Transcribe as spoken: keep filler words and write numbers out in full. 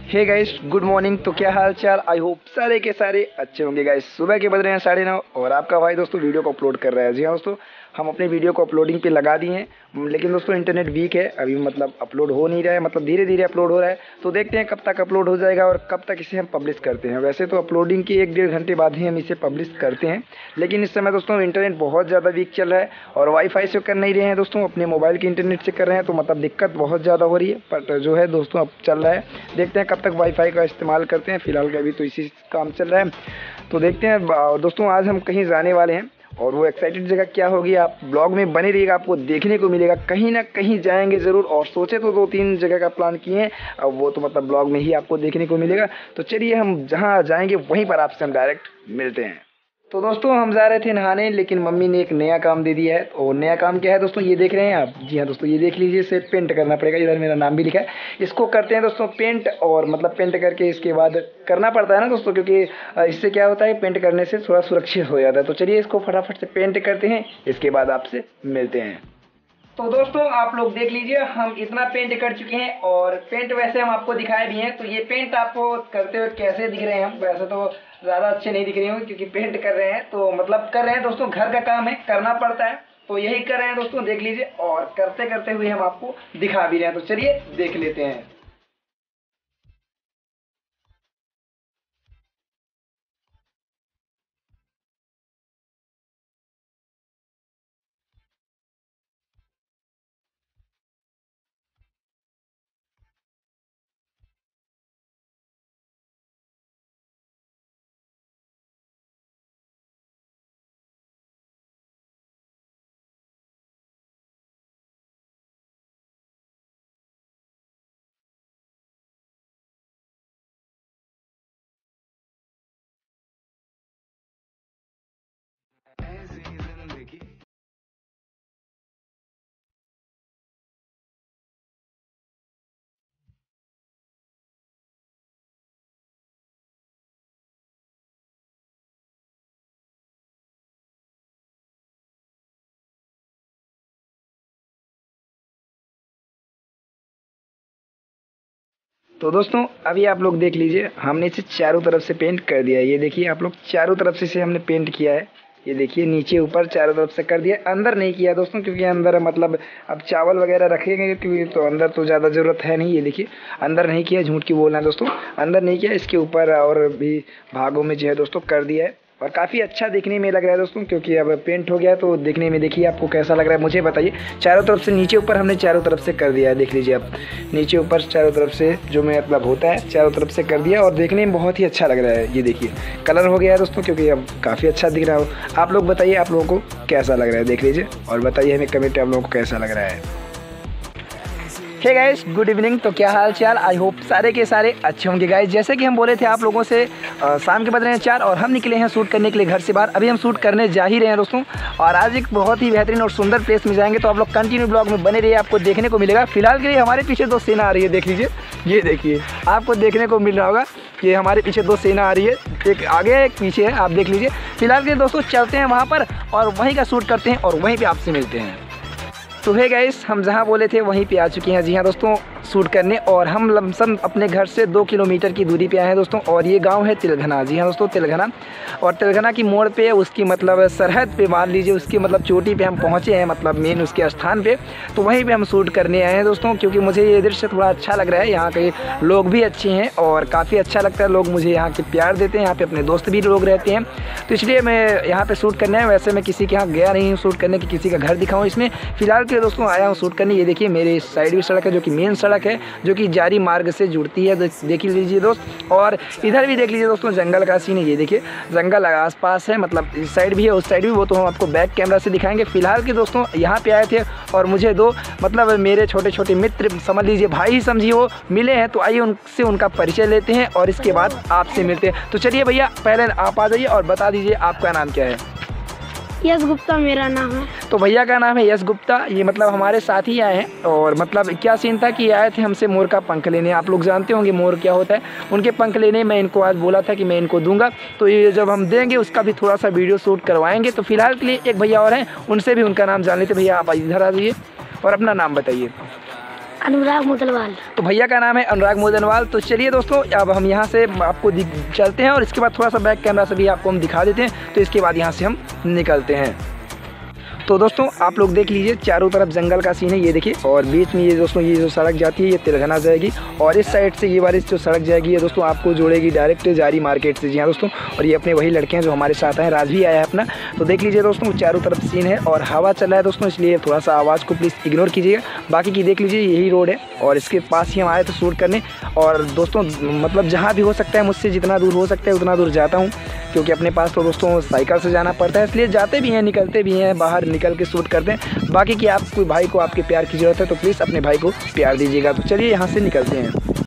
हे guys, good morning. तो क्या हाल चाल? आई होप सारे के सारे अच्छे होंगे गाइस। सुबह के बज रहे हैं साढ़े नौ और आपका भाई दोस्तों वीडियो को अपलोड कर रहा है। जी हाँ दोस्तों, हम अपने वीडियो को अपलोडिंग पे लगा दिए हैं, लेकिन दोस्तों इंटरनेट वीक है, अभी मतलब अपलोड हो नहीं रहा है, मतलब धीरे धीरे अपलोड हो रहा है। तो देखते हैं कब तक अपलोड हो जाएगा और कब तक इसे हम पब्लिश करते हैं। वैसे तो अपलोडिंग के एक डेढ़ घंटे बाद ही हम इसे पब्लिश करते हैं, लेकिन इस समय दोस्तों इंटरनेट बहुत ज़्यादा वीक चल रहा है और वाईफाई से कर नहीं रहे हैं दोस्तों, अपने मोबाइल के इंटरनेट से कर रहे हैं। तो मतलब दिक्कत बहुत ज़्यादा हो रही है, बट जो है दोस्तों अब चल रहा है। देखते हैं कब तक वाईफाई का इस्तेमाल करते हैं। फिलहाल का अभी तो इसी काम चल रहा है। तो देखते हैं दोस्तों, आज हम कहीं जाने वाले हैं और वो एक्साइटेड जगह क्या होगी, आप ब्लॉग में बने रहिएगा, आपको देखने को मिलेगा। कहीं ना कहीं जाएंगे ज़रूर, और सोचे तो दो तीन जगह का प्लान किए हैं, अब वो तो मतलब ब्लॉग में ही आपको देखने को मिलेगा। तो चलिए हम जहाँ जाएंगे वहीं पर आपसे हम डायरेक्ट मिलते हैं। तो दोस्तों हम जा रहे थे नहाने, लेकिन मम्मी ने एक नया काम दे दिया है। और नया काम क्या है दोस्तों, ये देख रहे हैं आप? जी हाँ दोस्तों, ये देख लीजिए, इसे पेंट करना पड़ेगा। इधर मेरा नाम भी लिखा है। इसको करते हैं दोस्तों पेंट, और मतलब पेंट करके इसके बाद करना पड़ता है ना दोस्तों, क्योंकि इससे क्या होता है, पेंट करने से थोड़ा सुरक्षित हो जाता है। तो चलिए इसको फटाफट से पेंट करते हैं, इसके बाद आपसे मिलते हैं। तो दोस्तों आप लोग देख लीजिए, हम इतना पेंट कर चुके हैं और पेंट वैसे हम आपको दिखाए भी हैं। तो ये पेंट आपको करते हुए कैसे दिख रहे हैं? हम वैसे तो ज़्यादा अच्छे नहीं दिख रहे होंगे क्योंकि पेंट कर रहे हैं, तो मतलब कर रहे हैं दोस्तों, घर का काम है, करना पड़ता है, तो यही कर रहे हैं दोस्तों, देख लीजिए। और करते करते हुए हम आपको दिखा भी रहे हैं, तो चलिए देख लेते हैं। तो दोस्तों अभी आप लोग देख लीजिए, हमने इसे चारों तरफ से पेंट कर दिया है। ये देखिए आप लोग, चारों तरफ से इसे हमने पेंट किया है। ये देखिए नीचे ऊपर चारों तरफ से कर दिया। अंदर नहीं किया दोस्तों, क्योंकि अंदर मतलब अब चावल वगैरह रखेंगे, क्योंकि तो अंदर तो ज़्यादा ज़रूरत है नहीं। ये देखिए अंदर नहीं किया, झूठ क्यों बोलना है दोस्तों, अंदर नहीं किया। इसके ऊपर और भी भागों में जो है दोस्तों कर दिया है, और काफ़ी अच्छा दिखने में लग रहा है दोस्तों, क्योंकि अब पेंट हो गया है। तो देखने में देखिए आपको कैसा लग रहा है, मुझे बताइए। चारों तरफ से नीचे ऊपर हमने चारों तरफ से कर दिया है, देख लीजिए आप, नीचे ऊपर चारों तरफ से जो में मतलब होता है चारों तरफ से कर दिया, और देखने में बहुत ही अच्छा लग रहा है। ये देखिए कलर हो गया है दोस्तों, क्योंकि अब काफ़ी अच्छा दिख रहा हो। आप लोग बताइए आप लोगों को कैसा लग रहा है, देख लीजिए और बताइए हमें कमेंट आप लोगों को कैसा लग रहा है। Hey guys, good evening. तो क्या हाल चाल? आई होप सारे के सारे अच्छे होंगे गाइस। जैसे कि हम बोले थे आप लोगों से, आ, शाम के बज रहे हैं चार और हम निकले हैं शूट करने के लिए घर से बाहर। अभी हम शूट करने जा ही रहे हैं दोस्तों, और आज एक बहुत ही बेहतरीन और सुंदर प्लेस में जाएंगे। तो आप लोग कंटिन्यू ब्लॉग में बने रहिए, आपको देखने को मिलेगा। फिलहाल के लिए हमारे पीछे दो सेना आ रही है, देख लीजिए। ये देखिए आपको देखने को मिल रहा होगा कि हमारे पीछे दो सेना आ रही है, एक आगे है एक पीछे है, आप देख लीजिए। फिलहाल के लिए दोस्तों चलते हैं वहाँ पर और वहीं का शूट करते हैं और वहीं पर आपसे मिलते हैं। तो है गाइस, हम जहाँ बोले थे वहीं पे आ चुके हैं। जी हाँ दोस्तों, शूट करने, और हम लमसम अपने घर से दो किलोमीटर की दूरी पे आए हैं दोस्तों, और ये गांव है तिलघना। जी हाँ दोस्तों, तिलघना। और तिलघना की मोड़ पे, उसकी मतलब सरहद पे मान लीजिए, उसकी मतलब चोटी पे हम पहुँचे हैं, मतलब मेन उसके स्थान पे। तो वहीं पे हम शूट करने आए हैं दोस्तों, क्योंकि मुझे ये दृश्य थोड़ा अच्छा लग रहा है। यहाँ के लोग भी अच्छे हैं और काफ़ी अच्छा लगता है, लोग मुझे यहाँ के प्यार देते हैं। यहाँ पे अपने दोस्त भी लोग रहते हैं, तो इसलिए मैं यहाँ पे शूट करने आया। वैसे मैं किसी के यहाँ गया नहीं हूँ शूट करने की, किसी का घर दिखाऊँ इसमें। फिलहाल के दोस्तों आया हूँ शूट करने। ये देखिए मेरे इस साइड भी सड़क है, जो कि मेन सड़क है, जो कि जारी मार्ग से जुड़ती है, देख लीजिए दोस्त। और इधर भी देख लीजिए दोस्तों, जंगल का सीन है। ये देखिए जंगल आसपास है, मतलब इस साइड भी है उस साइड भी, वो तो हम आपको बैक कैमरा से दिखाएंगे। फिलहाल के दोस्तों यहाँ पे आए थे और मुझे दो मतलब मेरे छोटे छोटे मित्र, समझ लीजिए भाई ही समझिए, वो मिले हैं। तो आइए उनसे उनका परिचय लेते हैं और इसके बाद आपसे मिलते हैं। तो चलिए भैया, पहले आप आ जाइए और बता दीजिए आपका नाम क्या है। यश गुप्ता मेरा नाम है। तो भैया का नाम है यश गुप्ता। ये मतलब हमारे साथ ही आए हैं, और मतलब क्या सीन था कि आए थे हमसे मोर का पंख लेने। आप लोग जानते होंगे मोर क्या होता है, उनके पंख लेने। मैं इनको आज बोला था कि मैं इनको दूंगा, तो ये जब हम देंगे उसका भी थोड़ा सा वीडियो शूट करवाएंगे। तो फिलहाल के लिए एक भैया और हैं, उनसे भी उनका नाम जान लेते। भैया आप इधर आ जाइए और अपना नाम बताइए। अनुराग मुदलवाल। तो भैया का नाम है अनुराग मोदनवाल। तो चलिए दोस्तों, अब हम यहाँ से आपको चलते हैं और इसके बाद थोड़ा सा बैक कैमरा से भी आपको हम दिखा देते हैं। तो इसके बाद यहाँ से हम निकलते हैं। तो दोस्तों आप लोग देख लीजिए, चारों तरफ जंगल का सीन है, ये देखिए। और बीच में ये दोस्तों ये जो सड़क जाती है ये तिलघना जाएगी, और इस साइड से ये वाली जो सड़क जाएगी ये दोस्तों आपको जोड़ेगी डायरेक्ट जारी मार्केट से। जी हाँ दोस्तों, और ये अपने वही लड़के हैं जो हमारे साथ हैं, राज भी आया है अपना। तो देख लीजिए दोस्तों, चारों तरफ सीन है और हवा चल रहा है दोस्तों, इसलिए थोड़ा सा आवाज़ को प्लीज़ इग्नोर कीजिएगा। बाकी की देख लीजिए यही रोड है और इसके पास ही हम आए थे शूट करने। और दोस्तों मतलब जहाँ भी हो सकता है मुझसे जितना दूर हो सकता है उतना दूर जाता हूँ, क्योंकि अपने पास तो दोस्तों साइकिल से जाना पड़ता है, इसलिए जाते भी हैं निकलते भी हैं, बाहर निकल के शूट करते हैं। बाकी कि आप कोई भाई को आपके प्यार की ज़रूरत है तो प्लीज़ अपने भाई को प्यार दीजिएगा। तो चलिए यहाँ से निकलते हैं।